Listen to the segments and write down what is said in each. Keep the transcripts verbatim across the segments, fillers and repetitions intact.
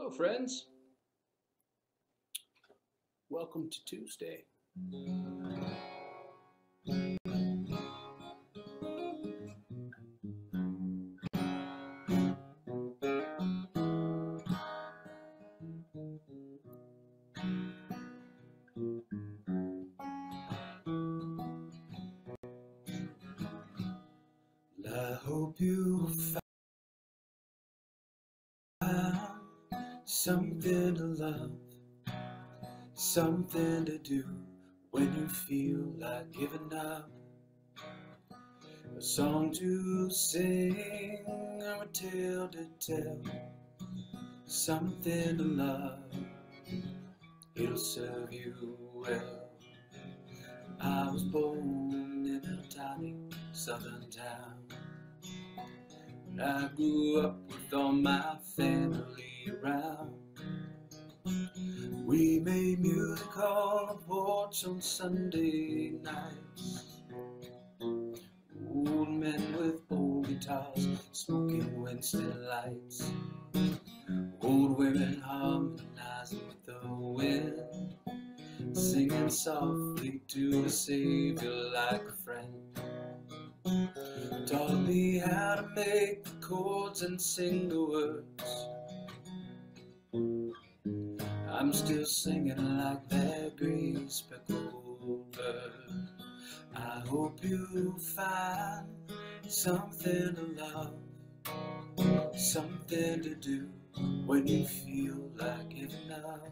Hello, friends. Welcome to Tuesday. I hope you find something to love, something to do when you feel like giving up. A song to sing or a tale to tell, something to love, it'll serve you well. I was born in a tiny southern town. I grew up with all my family around. We made music on the porch on Sunday nights. Old men with old guitars smoking Winston lights. Old women harmonizing with the wind, singing softly to the Savior like a friend. Taught me how to make the chords and sing the words. I'm still singing like that gray speckled bird. I hope you find something to love, something to do when you feel like giving up.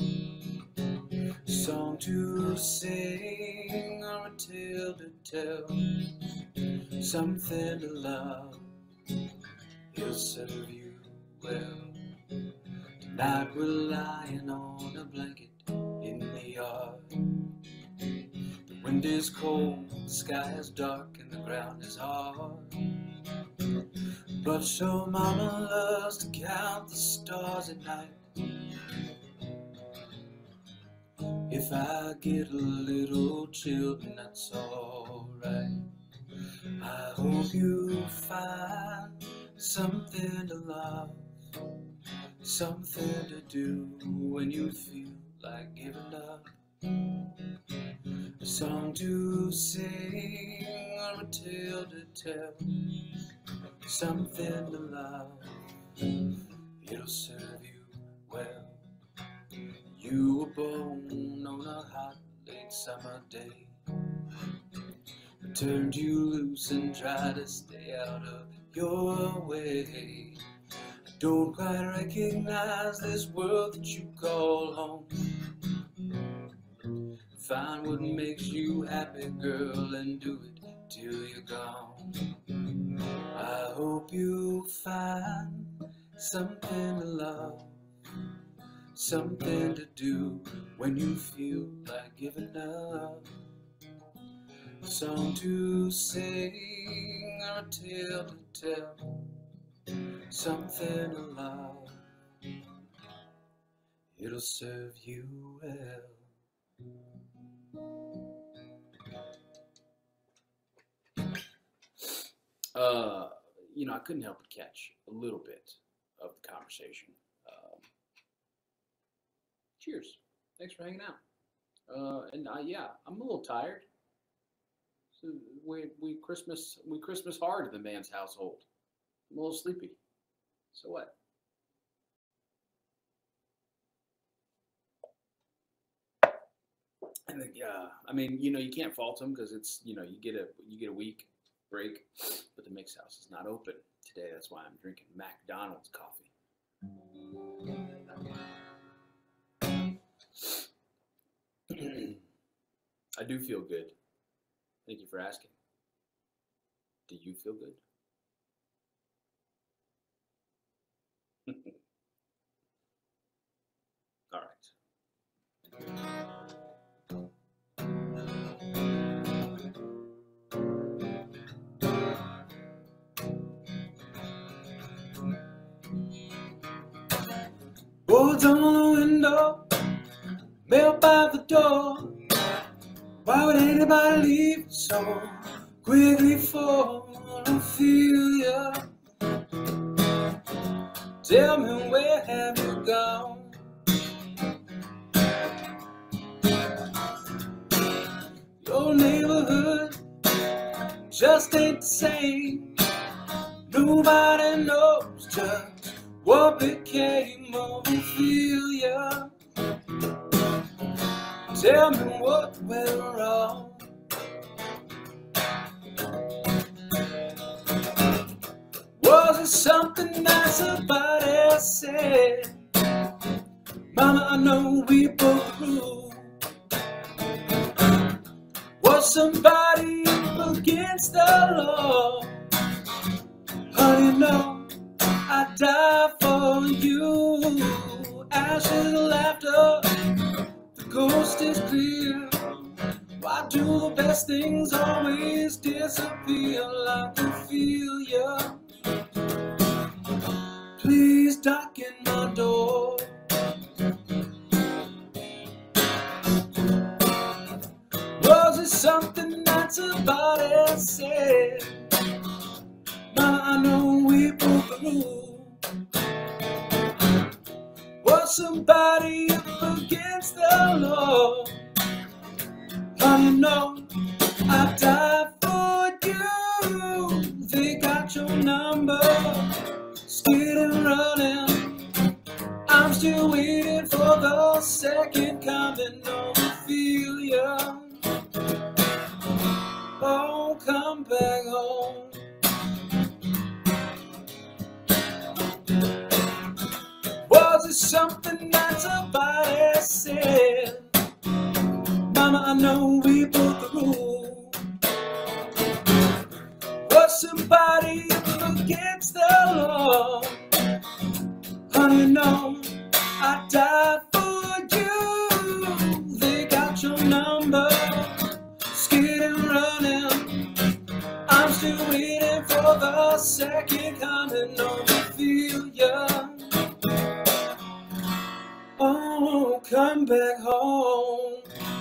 A song to sing or a tale to tell, something to love, it'll serve you well. Tonight we're lying on a blanket in the yard. The wind is cold, the sky is dark, and the ground is hard. But your mama loves to count the stars at night. If I get a little chilled, then that's alright. I hope you find something to love, something to do when you feel like giving up. A song to sing or a tale to tell, something to love, it'll serve you well. You were born on a hot late summer day. I turned you loose and tried to stay out of your way. I don't quite recognize this world that you call home. Find what makes you happy, girl, and do it till you're gone. I hope you find something to love, something to do when you feel like giving up. A song to sing or a tale to tell, something to love, it'll serve you well. Uh, you know, I couldn't help but catch a little bit of the conversation. Um, cheers. Thanks for hanging out. Uh, and uh, yeah, I'm a little tired. So we we Christmas we Christmas hard in the man's household. I'm a little sleepy. So what? And the, uh, I mean, you know, you can't fault him because it's, you know, you get a you get a week break, but the mix house is not open today. That's why I'm drinking McDonald's coffee. I do feel good. Thank you for asking. Do you feel good? All right. Boards on the window, mail by the door. Why would anybody leave so quickly for to feel ya? Tell me, where have you you're gone. Your neighborhood just ain't the same. Nobody knows just what became of Ophelia. Tell me what went wrong. Was it something that somebody said? Mama, I know we both rule. Was somebody up against the law? Honey, no, I'd die for you. Ashes and laughter, the coast is clear. Why do the best things always disappear like Ophelia? Please darken my door. Was it something that somebody said? Mama, I know we broke the rule. Was somebody up against the law? Honey, no, I'd die for you. They got your number, scared and running. I'm still waiting for the second coming of Ophelia. Oh, come back home. Was it something that somebody said? Mama, I know we broke the rule. Was somebody up against the law? Honey, no, I'd die for you. They got your number, scared and running. I'm still waiting for the second coming of Ophelia. Oh, come back home.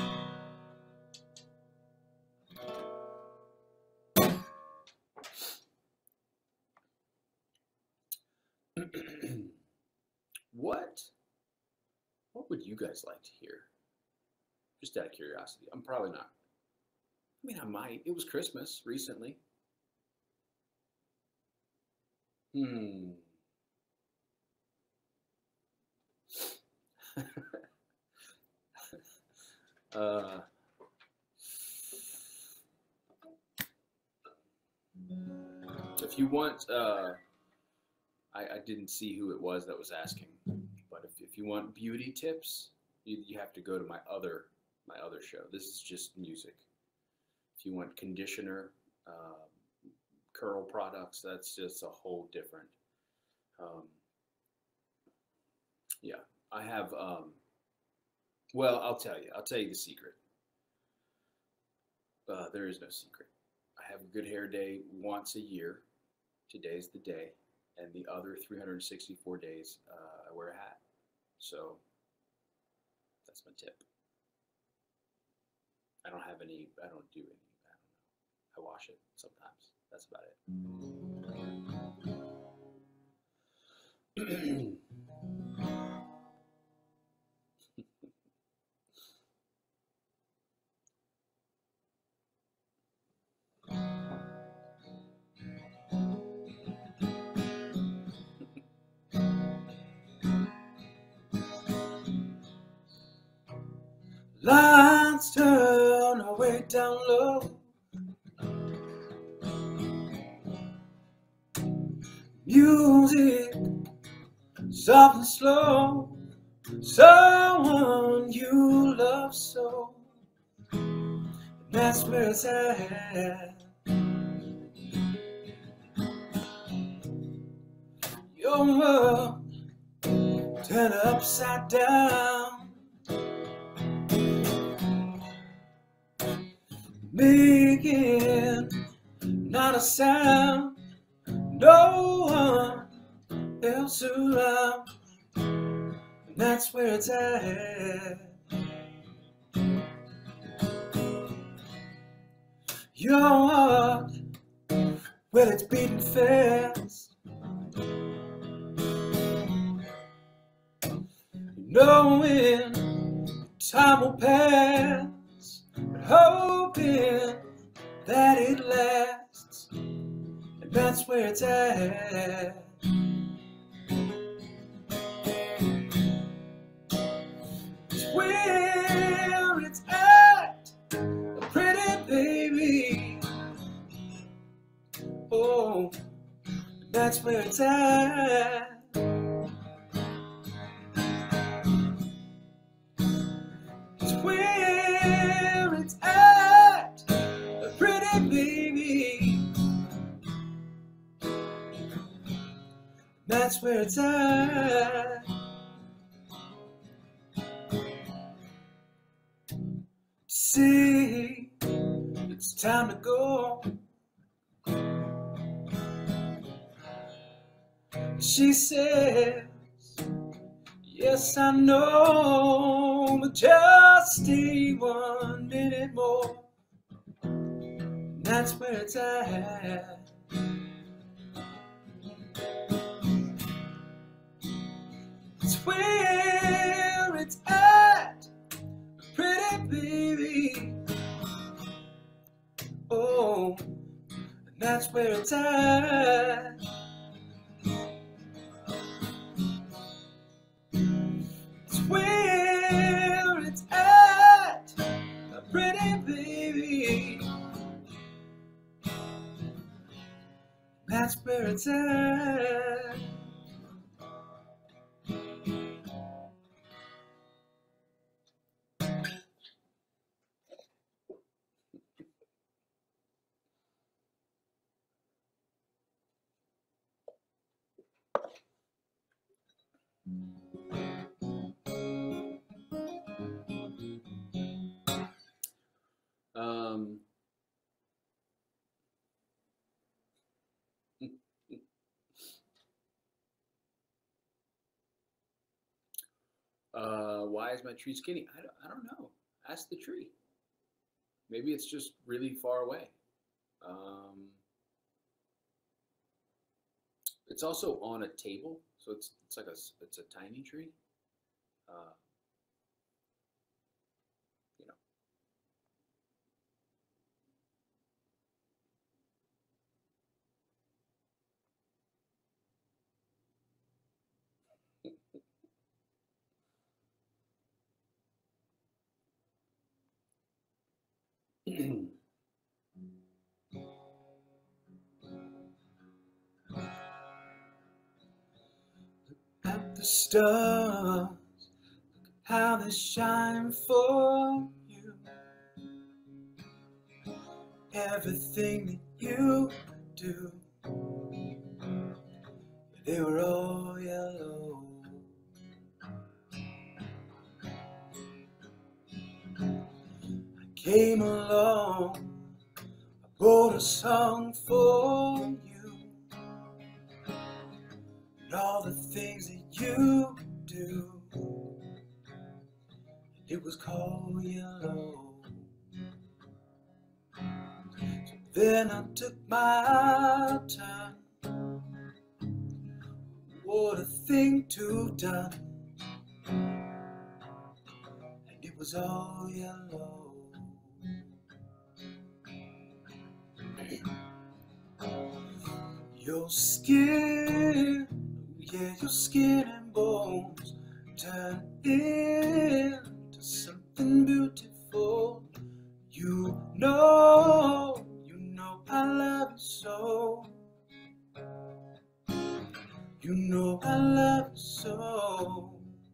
What? What would you guys like to hear? Just out of curiosity. I'm probably not. I mean, I might. It was Christmas recently. Hmm. uh, if you want, uh, I, I didn't see who it was that was asking, but if, if you want beauty tips, you, you have to go to my other my other show. This is just music. If you want conditioner, uh, curl products, that's just a whole different. Um, yeah, I have. Um, well, I'll tell you. I'll tell you the secret. Uh, there is no secret. I have a good hair day once a year. Today's the day. And the other three hundred sixty-four days, uh, I wear a hat. So that's my tip. I don't have any, I don't do any, I don't know. I wash it sometimes. That's about it. Lights turn away down low. Music soft and slow. Someone you love so. That's where it's at. Your world turned upside down. Making not a sound, no one else around. And that's where it's at. Your heart, well, it's beating fast. knowing time will pass, but hoping that it lasts, and that's where it's at. It's where it's at, a pretty baby. Oh, that's where it's at. It's where it's at, a pretty baby. That's where it's at. See, it's time to go. She says, yes, I know, but just stay one minute more. And that's where it's at. It's where it's at, pretty baby. Oh, and that's where it's at. It's where it's at, a pretty baby. That's where it's at. Um, uh, why is my tree skinny? I don't, I don't know. Ask the tree. Maybe it's just really far away. Um, it's also on a table, so it's it's like a it's a tiny tree. Uh, you know. At the stars, how they shine for you. Everything that you do, they were all yellow. I came along, I wrote a song for you, and all the things that you do, it was called yellow. So then I took my turn. What a thing to done, and it was all yellow. Your skin, yeah, your skin and bones turn into something beautiful. You know, you know I love you so. You know I love you so.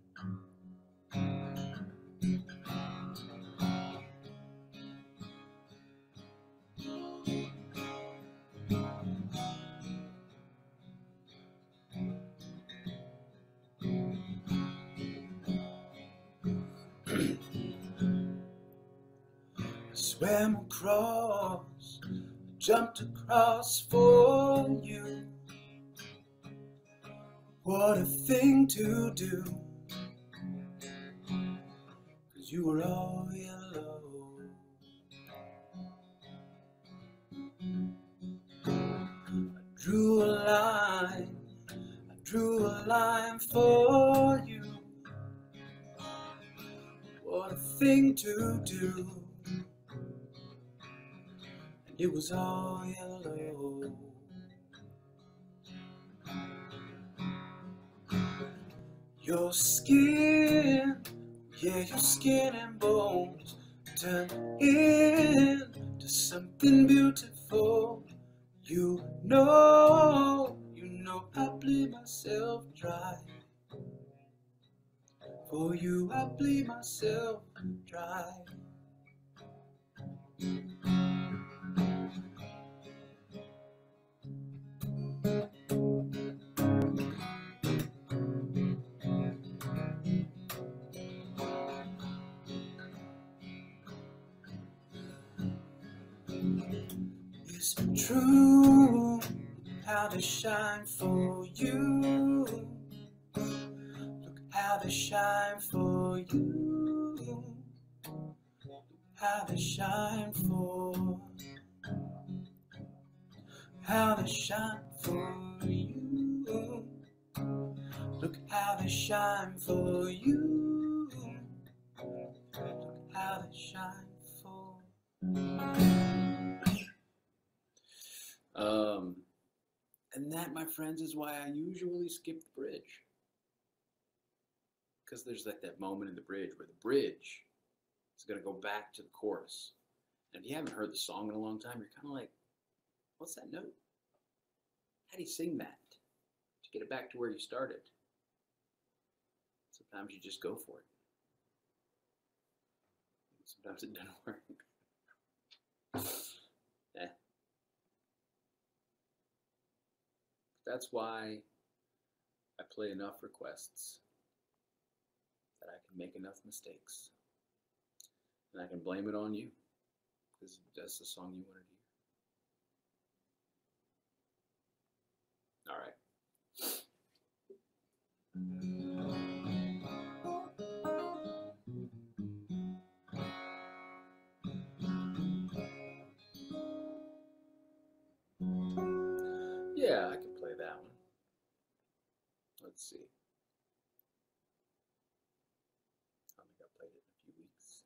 I swam across, jumped across for you. What a thing to do, 'cause you were all yellow. I drew a line, I drew a line for you. thing to do, and it was all yellow. Your skin, yeah, your skin and bones turned into something beautiful. You know, you know I bleed myself dry. For you I bleed myself dry. It's true how they shine for you. Look how they shine for you. Look how they shine for. How they shine for you. Look how they shine for you. Look how they shine for. Um, and that, my friends, is why I usually skip the bridge. Because there's like that moment in the bridge where the bridge is going to go back to the chorus. And if you haven't heard the song in a long time, you're kind of like, what's that note? How do you sing that to get it back to where you started? Sometimes you just go for it. Sometimes it doesn't work. Yeah. That's why I play enough requests that I can make enough mistakes. And I can blame it on you, because that's the song you wanted to hear. All right. Yeah, I can play that one. Let's see. I think I played it in a few weeks.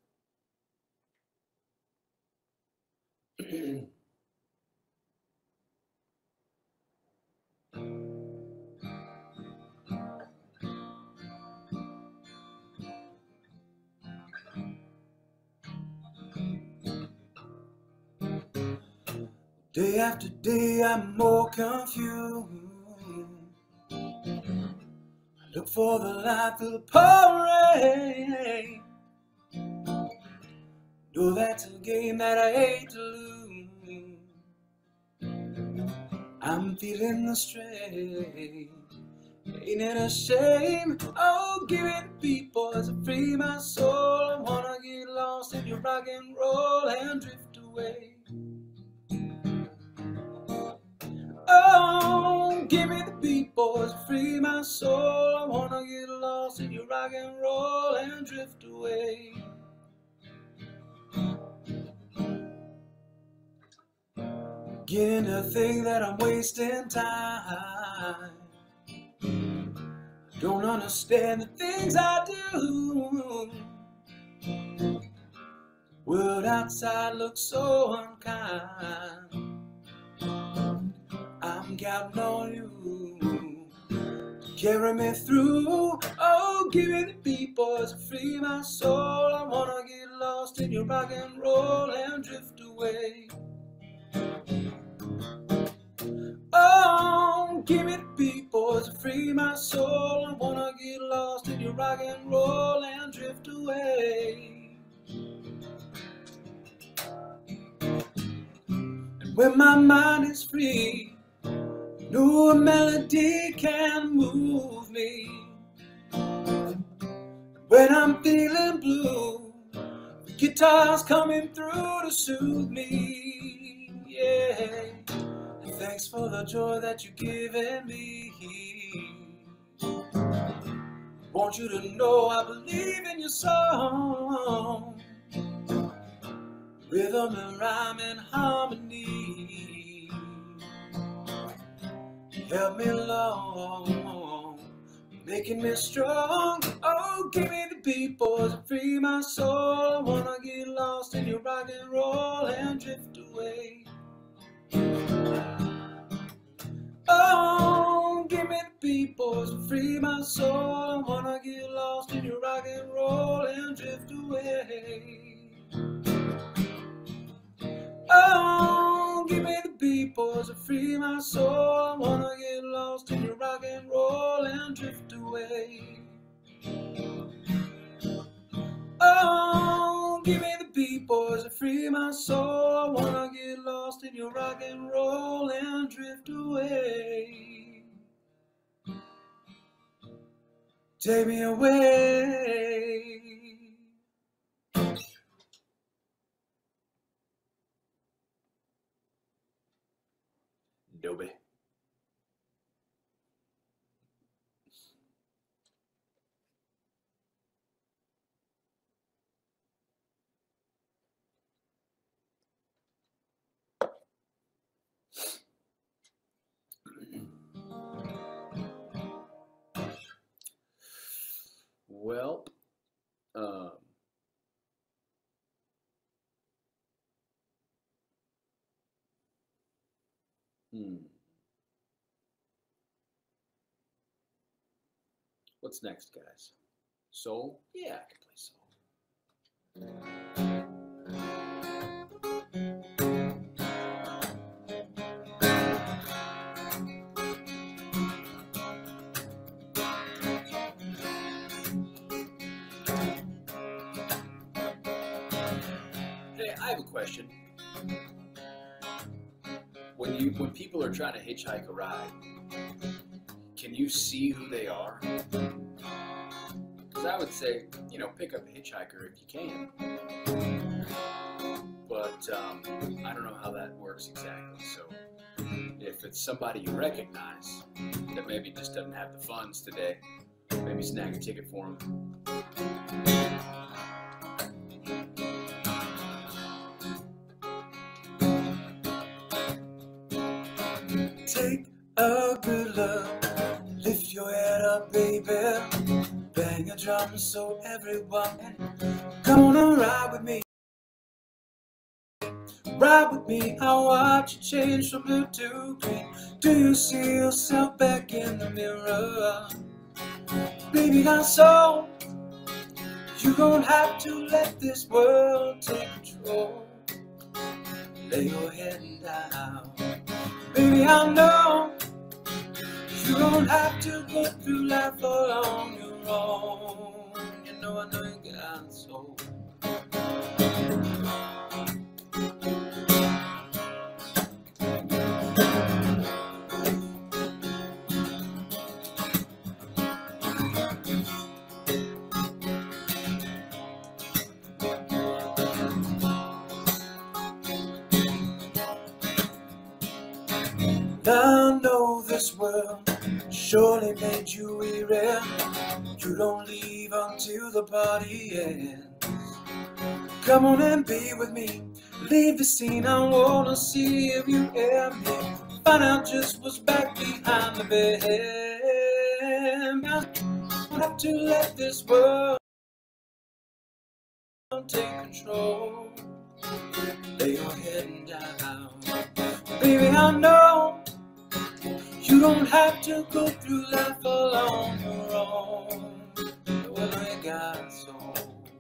Day after day, I'm more confused. I look for the light through the pouring rain. Know that's a game that I hate to lose. I'm feeling the strain. Ain't it a shame? Oh, give it to people as I free my soul. I wanna get lost in your rock and roll and drift away. Oh, give me the beat, boys, free my soul. I wanna get lost in your rock and roll and drift away. Beginning to think that I'm wasting time. Don't understand the things I do. The world outside looks so unkind. I'm counting on you to carry me through. Oh, give me the beat, boys, free my soul. I wanna get lost in your rock and roll and drift away. Oh, give me the beat, boys, free my soul. I wanna get lost in your rock and roll and drift away. And when my mind is free, no melody can move me. When I'm feeling blue, the guitar's coming through to soothe me. Yeah. And thanks for the joy that you've given me. Want you to know I believe in your song. Rhythm and rhyme and harmony. Help me along, making me strong. Oh, give me the beat, boys, and free my soul. I wanna get lost in your rock and roll and drift away. Oh, give me the beat, boys, and free my soul. I wanna get lost in your rock and roll and drift away. Oh, give me the beat, boys, and free my soul. I wanna get lost in your rock and roll and drift away. Oh, give me the beat, boys, and free my soul. I wanna get lost in your rock and roll and drift away. Take me away. Dobby. Well, um, hmm. What's next, guys? Soul? Yeah, I can play soul. Hey, I have a question. When you when people are trying to hitchhike a ride, can you see who they are? Because I would say, you know, pick up a hitchhiker if you can. But um, I don't know how that works exactly. So if it's somebody you recognize that maybe just doesn't have the funds today, maybe snag a ticket for them. Take a good look, lift your head up, baby. Bang a drum so everyone can come on and ride with me. Ride with me, I'll watch you change from blue to green. Do you see yourself back in the mirror? Baby, got soul. You don't have to let this world take control. Lay your head down. Baby, I know you don't have to go through life all on your own. You know I know you got soul. I know this world surely made you weary. You don't leave until the party ends. Come on and be with me. Leave the scene, I wanna see if you hear me. Find out just what's back behind the bed. I don't have to let this world take control. Lay your head down. Baby, I know you don't have to go through life all on your own. Well, I got soul.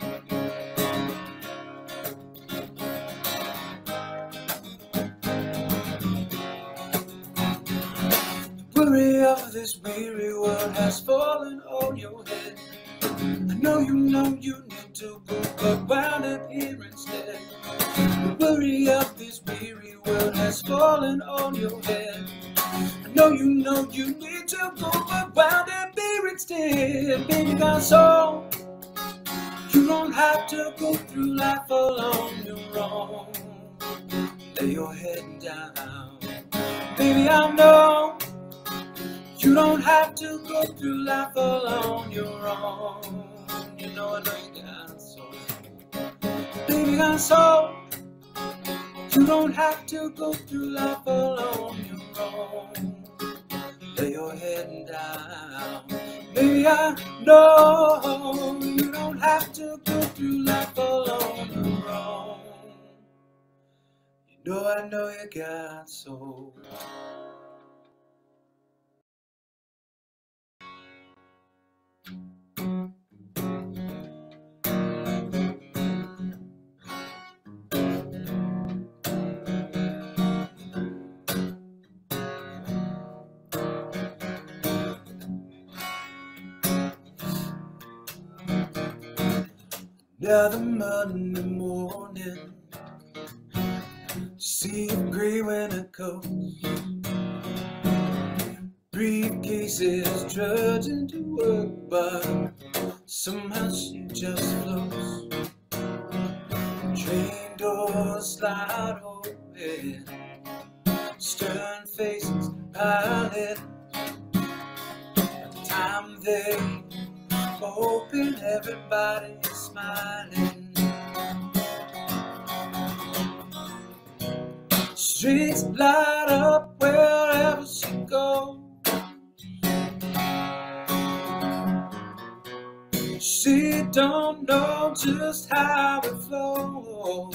The worry of this weary world has fallen on your head. I know you know you need to go, but wound up here instead. The worry of this weary world has fallen on your head. I know you know you need to go, but wound up here instead. Baby, got soul. You don't have to go through life all on your own. Lay your head down. Baby, I know you don't have to go through life all on your own. You know I know you got soul. Baby, got soul. You don't have to go through life all on your own. Lay your head down. Baby, Baby, I know you don't have to go through life alone and wrong. You know I know you got soul. Another Monday morning, sea of grey winter coats, briefcases trudging to work, but somehow she just floats. Train doors slide open, stern faces piling. At the time they open, everybody is smiling. Streets light up wherever she goes. She don't know just how it flows.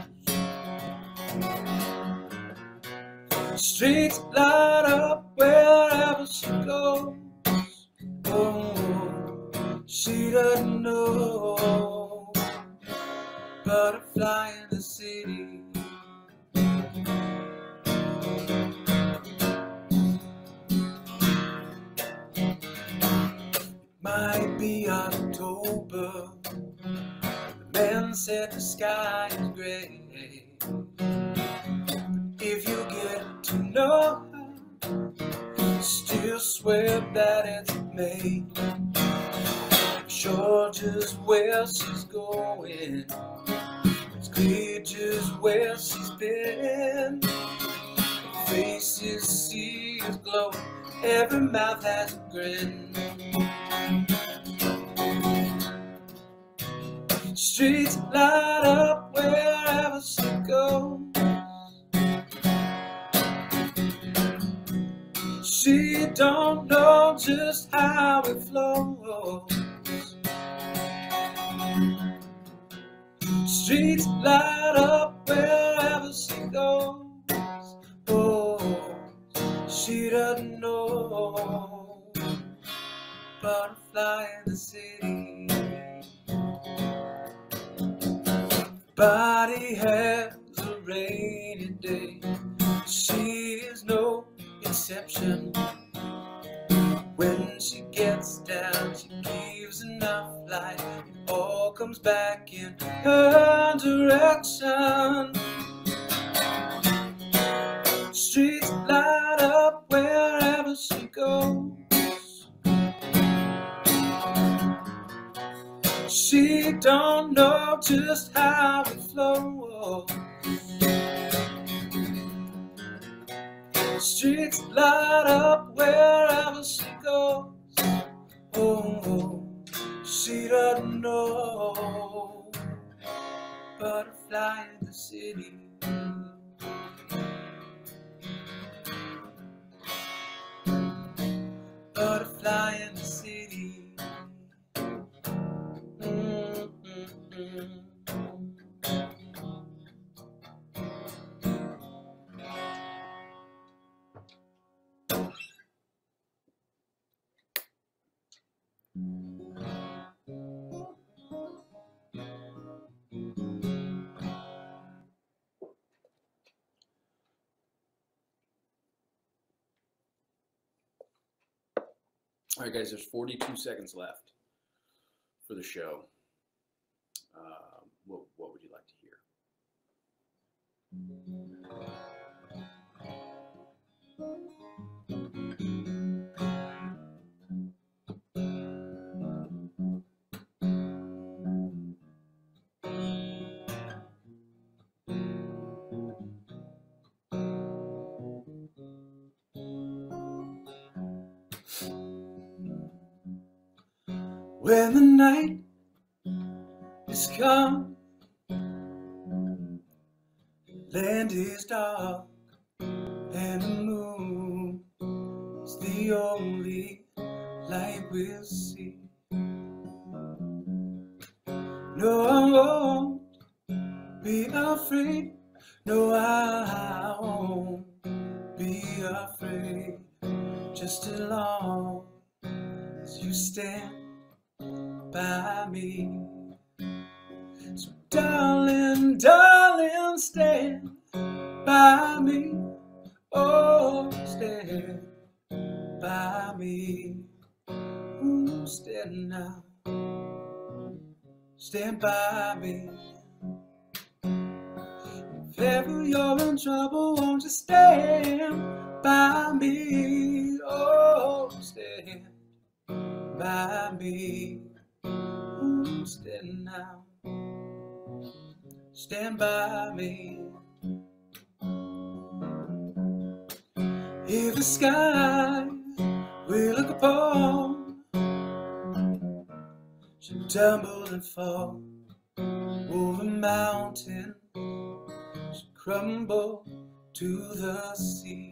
Streets light up wherever she goes. Oh, she doesn't know. Butterfly in the city. Might be October. The man said the sky is gray. If you get to know her, still swear that it's May. Sure just where she's going, it's clear just where she's been. Her face is sea is glowing, every mouth has a grin. Streets light up wherever she goes. She don't know just how it flows. Streets light up wherever she goes. Oh, she doesn't know. Butterfly in the city. Body has a rainy day. She is no exception. When she gets down, she gives enough light. It all comes back in her direction. Streets light up wherever she goes. She don't know just how it flows. Streets light up wherever she goes. Oh, she doesn't know. Butterfly in the city. Butterfly in the city. Mm-mm-mm. All right, guys, there's forty-two seconds left for the show. Uh, what, what would you like to hear? When the night is come, land is dark, and the moon is the only light we'll see. No, I won't be afraid. No, I won't be afraid. Just as long as you stand by me. So darling, darling, stand by me. Oh, stand by me. Ooh, stand now. Stand by me. If ever you're in trouble, won't you stand by me? Oh, stand by me. Ooh, stand now. Stand by me. If the sky we look upon should tumble and fall, or the mountain should crumble to the sea,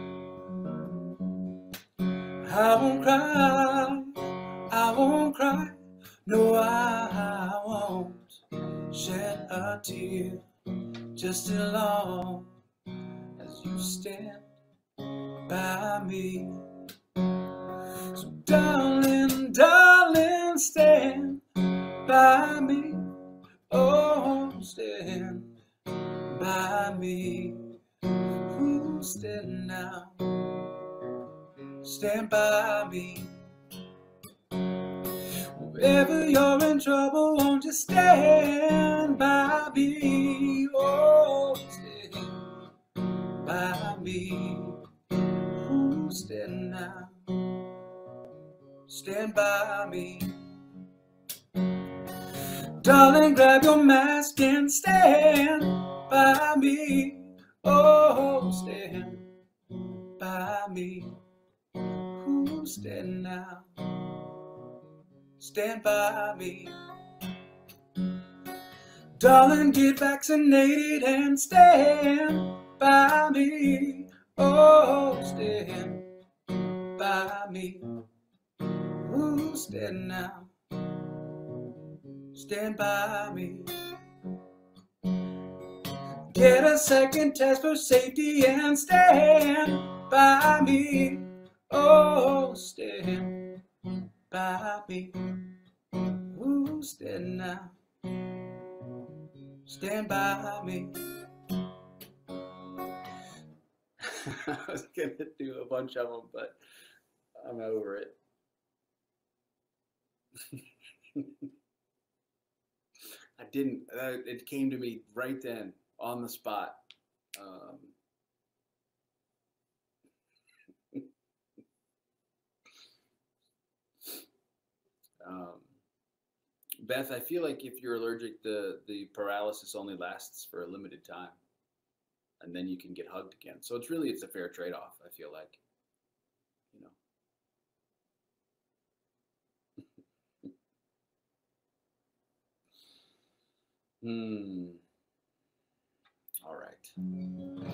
I won't cry, I won't cry, no, I won't shed a tear, just as long as you stand by me. So darling, darling, stand by me. Oh, stand by me. Ooh, stand now. Stand by me. Wherever you're in trouble, won't you stand by me? Oh, stand by me. Ooh, stand now. Stand by me. Darling, grab your mask and stand by me. Oh, stand by me. Ooh, stand now. Stand by me. Darling, get vaccinated and stand by me. Oh, stand by me. Ooh, stand now. Stand by me. Get a second test for safety and stand by me. Oh, stand by me. Ooh, stand now. Stand by me. I was gonna do a bunch of them, but I'm over it. I didn't, uh, it came to me right then, on the spot. Um, um, Beth, I feel like if you're allergic, the, the paralysis only lasts for a limited time. And then you can get hugged again. So it's really, it's a fair trade-off, I feel like. You know. Hmm. All right.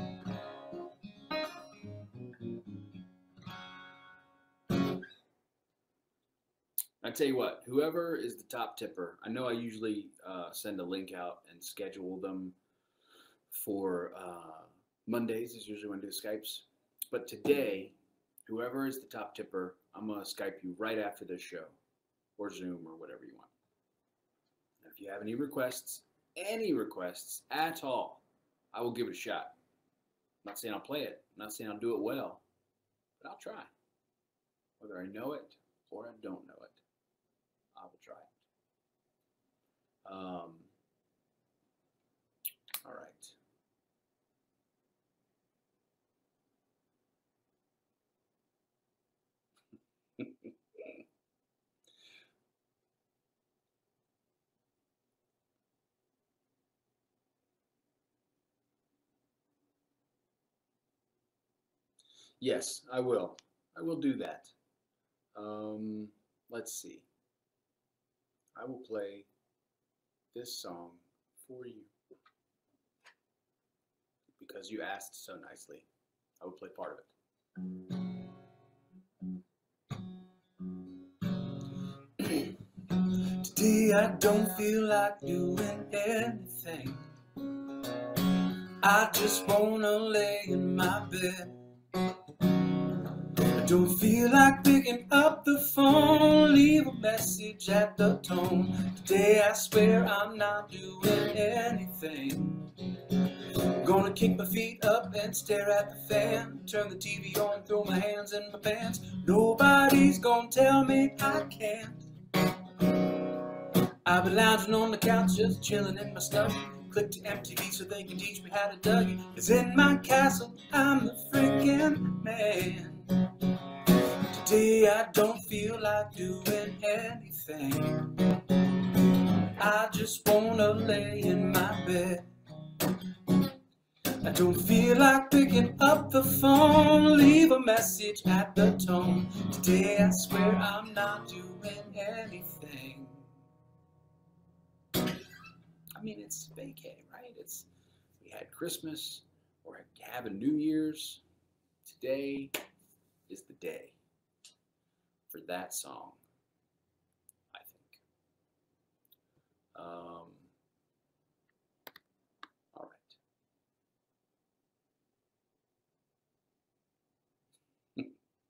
I tell you what, whoever is the top tipper, I know I usually uh, send a link out and schedule them for uh, Mondays is usually when I do the Skypes. But today, whoever is the top tipper, I'm going to Skype you right after this show, or Zoom, or whatever you want. And if you have any requests, any requests at all, I will give it a shot. I'm not saying I'll play it. I'm not saying I'll do it well, but I'll try. Whether I know it or I don't know it, I will try it. Um, all right. Yes, I will. I will do that. Um, let's see. I will play this song for you because you asked so nicely. I will play part of it. Today I don't feel like doing anything. I just wanna lay in my bed. I don't feel like picking up the phone, leave a message at the tone. Today I swear I'm not doing anything. I'm gonna kick my feet up and stare at the fan, turn the T V on, throw my hands in my pants. Nobody's gonna tell me I can't. I've been lounging on the couch, just chilling in my study. Click to M T V so they can teach me how to Dougie. 'Cause in my castle, I'm the freaking man. Today I don't feel like doing anything. I just wanna lay in my bed. I don't feel like picking up the phone, leave a message at the tone. Today I swear I'm not doing anything. I mean, it's vacay, right? It's, we had Christmas, we're having New Year's. Today is the day for that song, I think. Um, all right.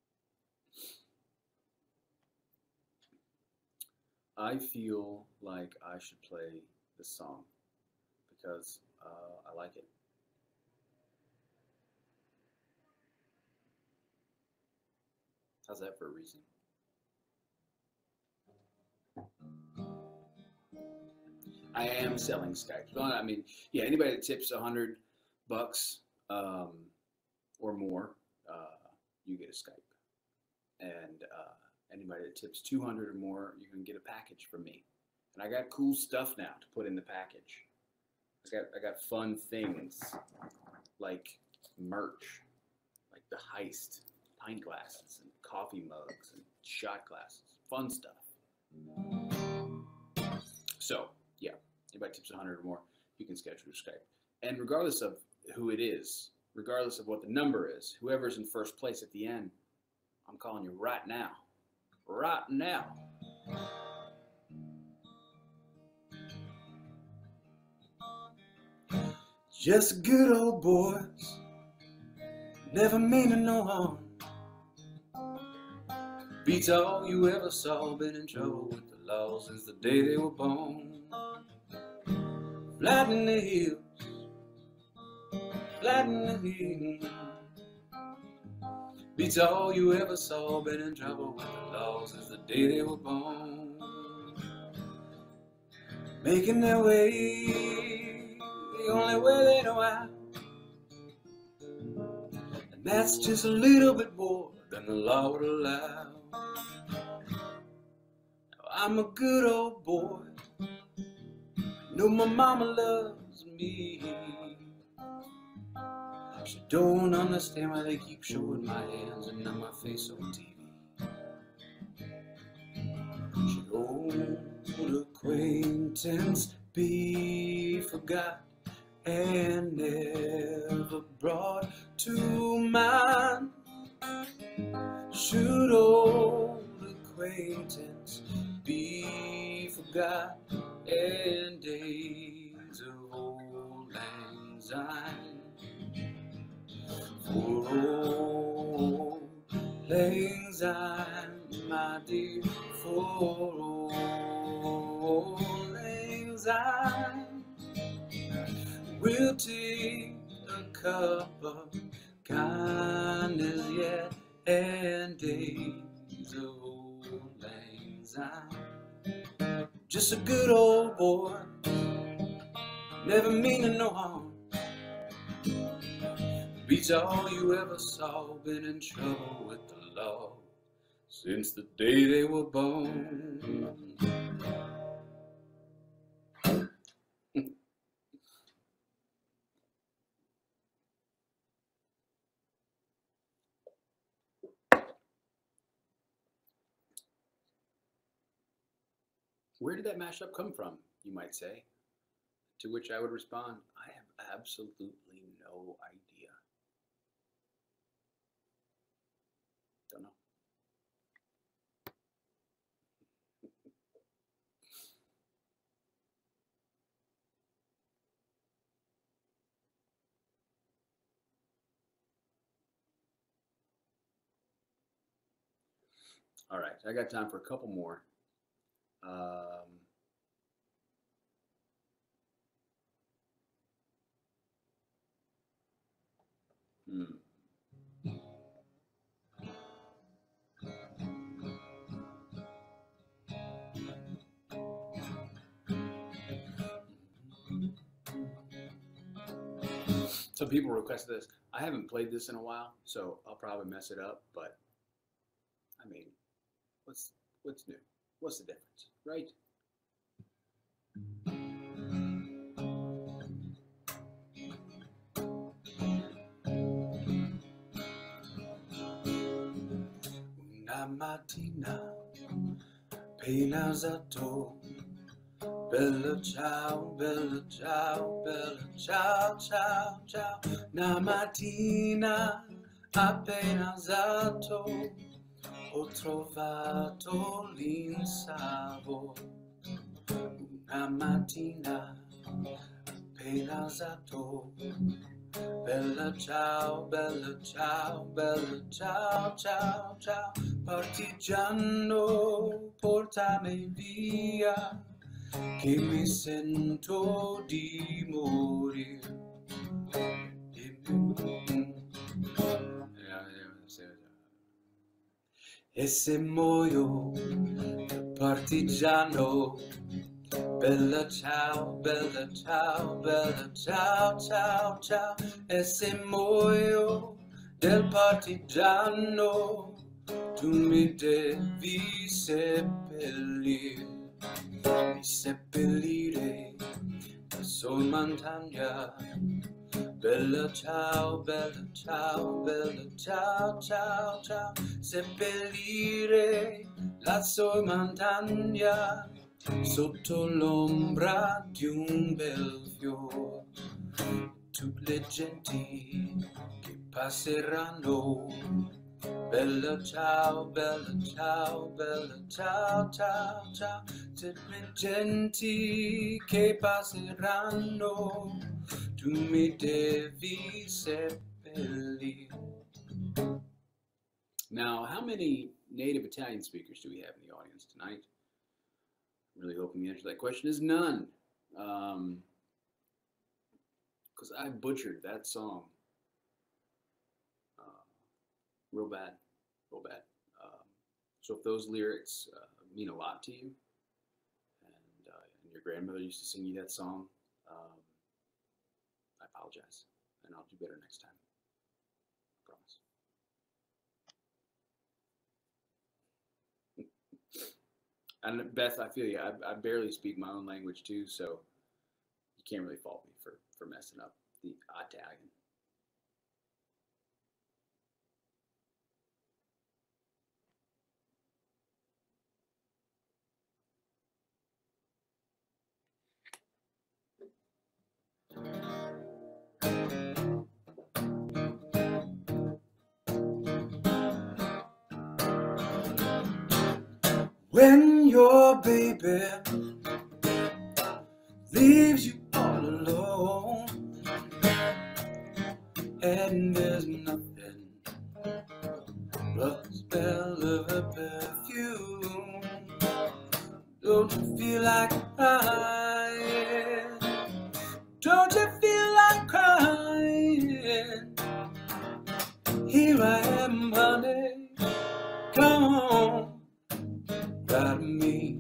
I feel like I should play this song because uh, I like it. How's that for a reason? I am selling Skype. Well, I mean, yeah, anybody that tips a hundred bucks um, or more, uh, you get a Skype. And uh, anybody that tips two hundred or more, you can get a package from me. And I got cool stuff now to put in the package. I got I got fun things like merch, like the Heist pint glasses and coffee mugs and shot glasses, fun stuff. So yeah, anybody tips a hundred or more, you can schedule your Skype. And regardless of who it is, regardless of what the number is, whoever's in first place at the end, I'm calling you right now, right now. Just good old boys, never meaning no harm. Beats all you ever saw, been in trouble with the law since the day they were born. Flat in the hills, flat in the hills. Beats all you ever saw, been in trouble with the law since the day they were born. Making their way the only way they know how. And that's just a little bit more than the law would allow. I'm a good old boy, know my mama loves me. She don't understand why they keep showing my hands and not my face on T V. Should old acquaintance be forgot and never brought to mind? Should old acquaintance be forgot and days of old lang syne? For old lang syne, my dear, for old lang syne, we'll take a cup of kindness yet and days of old lang syne. Just a good old boy, never meaning no harm. Beats all you ever saw, been in trouble with the law since the day they were born. Where did that mashup come from, you might say? To which I would respond, I have absolutely no idea. Don't know. All right, I got time for a couple more. Um, hmm. Some people requested this. I haven't played this in a while, so I'll probably mess it up. But I mean, what's what's new? What's the difference, right? Una mattina appena alzato, bella ciao, bella ciao, bella ciao, ciao, ciao. Una mattina appena alzato, ho trovato l'insavo. Una mattina appena alzato, bella ciao, bella ciao, bella ciao, ciao, ciao. Partigiano, portami via, che mi sento di morire. E se muoio, partigiano, bella ciao, bella ciao, bella ciao, ciao, ciao. E se muoio del partigiano, tu mi devi seppellire, mi seppellire la sua montagna. Bella ciao, bella ciao, bella ciao, ciao, ciao. Seppellire la sua montagna sotto l'ombra di un bel fiore. Tutte le genti che passeranno, bella ciao, bella ciao, bella ciao, ciao, ciao. Tutte le genti che passeranno, tu mi devi seppellire. Now, how many native Italian speakers do we have in the audience tonight? I'm really hoping the answer to that question is none. Um, because I butchered that song. Uh, real bad, real bad. Um, so if those lyrics uh, mean a lot to you, and, uh, and your grandmother used to sing you that song, um, I apologize, and I'll do better next time. I promise. And Beth, I feel you. I, I barely speak my own language too, so you can't really fault me for, for messing up the Italian. When your baby leaves you all alone, and there's nothing but the smell of her perfume, don't you feel like crying? Don't you feel like crying? Here I am, honey, come on. Cry to me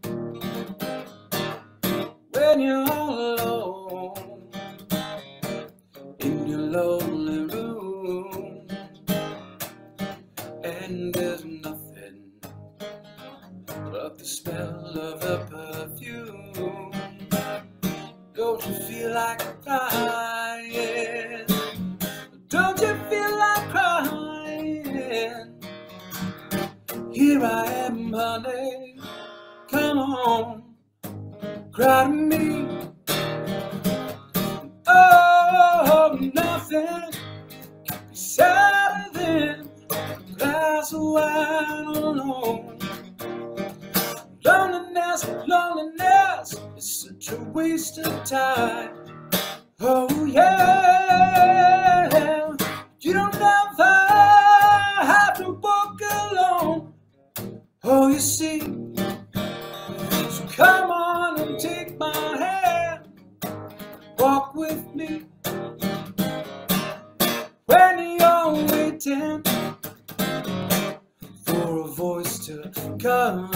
when you're all alone in your lonely room, and there's nothing but the smell of her perfume. Don't you feel like crying? Don't you feel like crying? Here I am, honey, come on, cry to me. Oh, nothing can be sadder than a glass of wine alone. Loneliness, loneliness is such a waste of time. Oh yeah, you don't ever have to walk alone. you see. So come on and take my hand, walk with me when you're waiting for a voice to come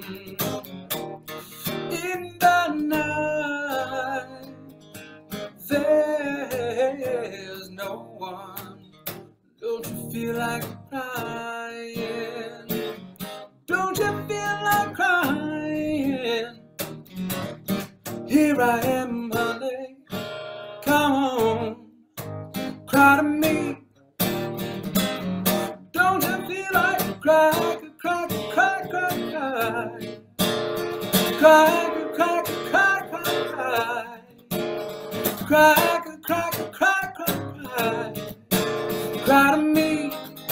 in the night. There's no one. Don't you feel like crying? Don't you feel like crying? Here I am, honey. Come on, cry to me. Don't you feel like cry, cry, cry, cry, cry, cry, cry, cry, cry, cry, cry, cry, cry, cry, cry to me.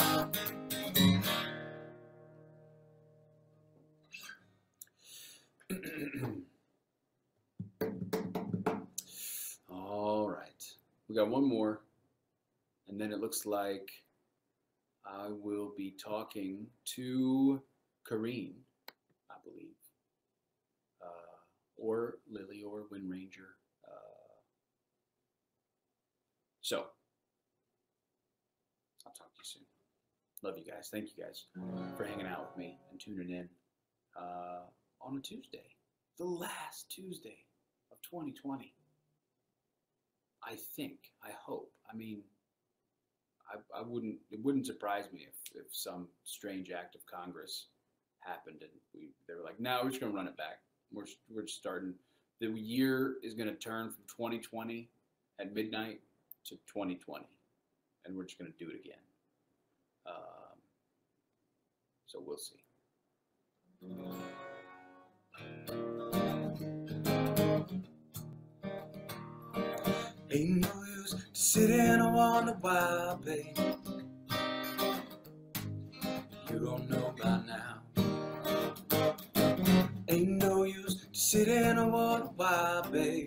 All right, we got one more, and then it looks like I will be talking to Kareen, I believe, uh, or Lily, or Wind Ranger. Uh, so, I'll talk to you soon. Love you guys. Thank you guys for hanging out with me and tuning in uh, on a Tuesday, the last Tuesday of twenty twenty. I think, I hope. I mean, I, I wouldn't, it wouldn't surprise me if, if some strange act of Congress happened and we, they were like, no, we're just going to run it back. We're, we're just starting. The year is going to turn from twenty twenty at midnight to twenty twenty, and we're just going to do it again. Um, so we'll see. Ain't no use to sit in a wonder why, babe. You don't know by now. Ain't no use to sit in a wonder why, babe.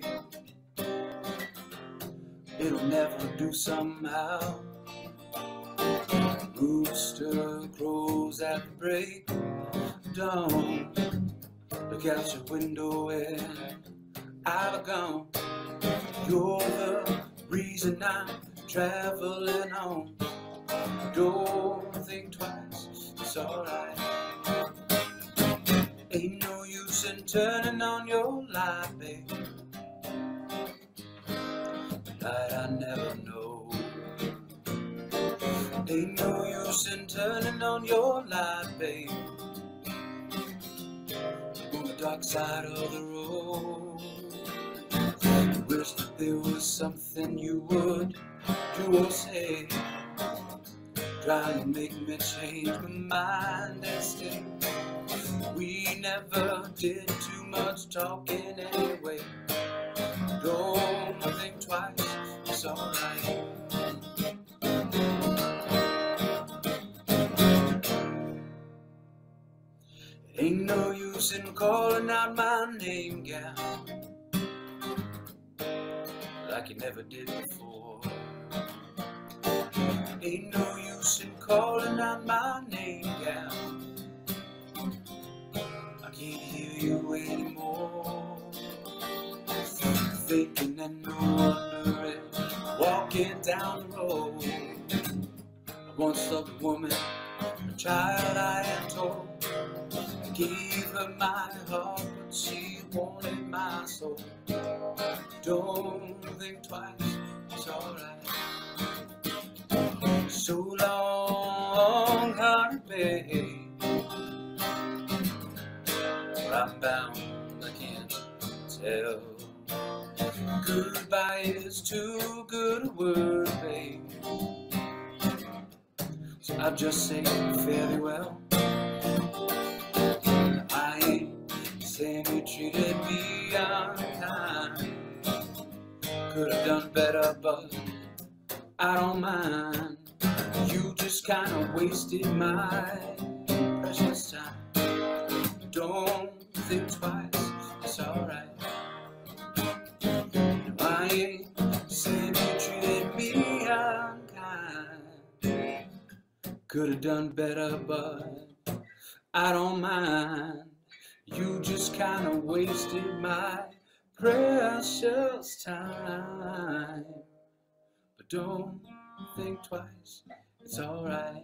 It'll never do somehow. Rooster crows at the break of dawn. Look out your window and I've gone. You're the reason I'm traveling on. Don't think twice, it's alright. Ain't no use in turning on your light, babe. Light I never know. Ain't no use in turning on your light, babe. On the dark side of the road. Wish that there was something you would do or say. Try to make me change my mind and stay. We never did too much talking anyway. Don't think twice, it's alright. Ain't no use in calling out my name, gal, like you never did before. Ain't no use in calling out my name, gal. I can't hear you anymore. Thinking and wondering, walking down the road. I once loved a woman, a child I had told. I gave her my heart, but she wanted my soul. Don't think twice, it's alright. So long, honey, babe. But I'm bound, I can't tell. Goodbye is too good a word, babe. So I'll just say fairly well. I ain't saying you treated me unkind. Could have done better, but I don't mind. You just kind of wasted my precious time. Don't think twice, it's alright. I ain't saying you treated me unkind. Could have done better, but I don't mind. You just kinda wasted my precious time. But don't think twice, it's alright.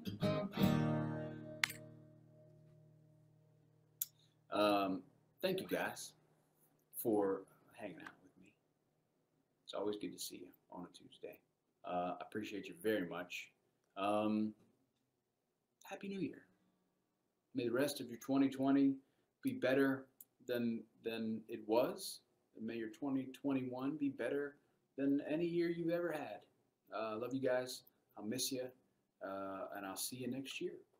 Um, thank you guys for hanging out with me. It's always good to see you on a Tuesday. Uh, I appreciate you very much. Um, Happy New Year. May the rest of your twenty twenty be better than than it was. And may your twenty twenty-one be better than any year you've ever had. Uh, love you guys. I'll miss you. Uh, and I'll see you next year.